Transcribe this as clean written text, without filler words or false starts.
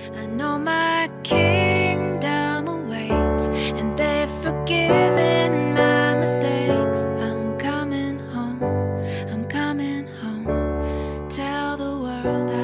I know my kingdom awaits, and they've forgiven my mistakes. I'm coming home, I'm coming home. Tell the world